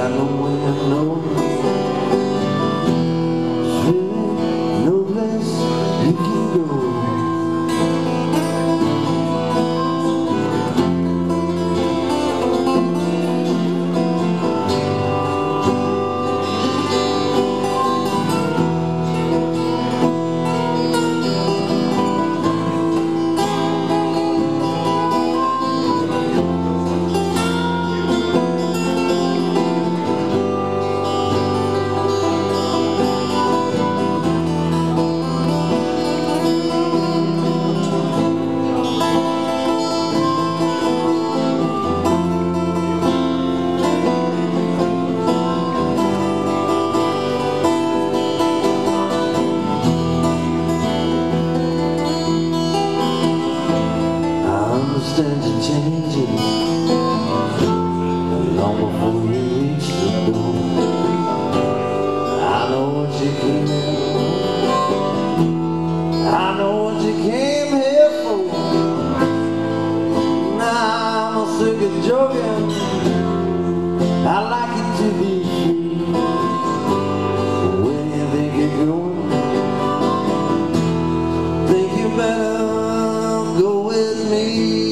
got no way of knowing. There's really no place you can go. Understand your changes long before you reach the door. I know what you came here for. I know what you came here for. Now I'm sick of joking. I like it to be free. Where do you think you're going? Think you better go with me.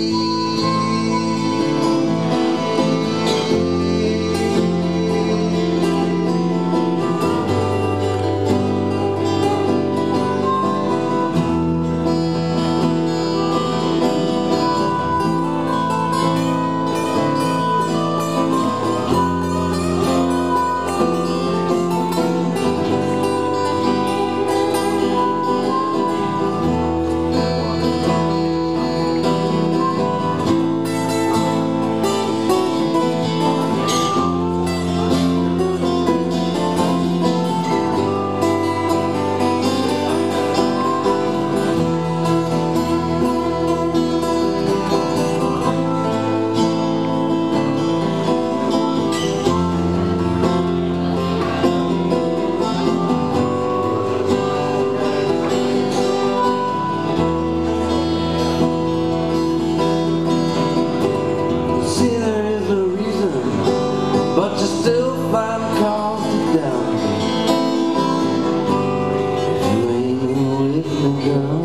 But you still find cause to doubt me. If you ain't with me, girl,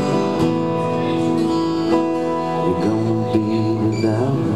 you're gonna be without me.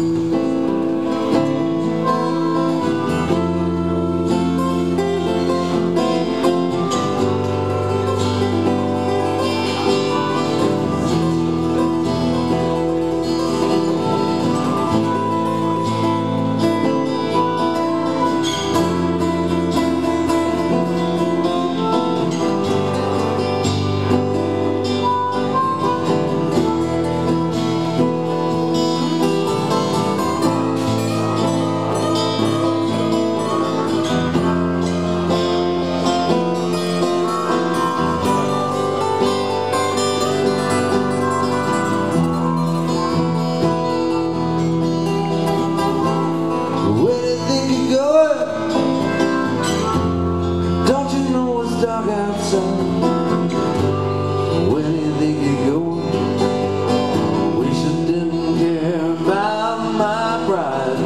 Dark outside. Where do you think you're going? Wish I didn't care about my pride.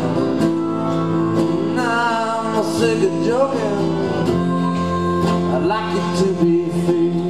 Now I'm sick of joking. I like it to be free.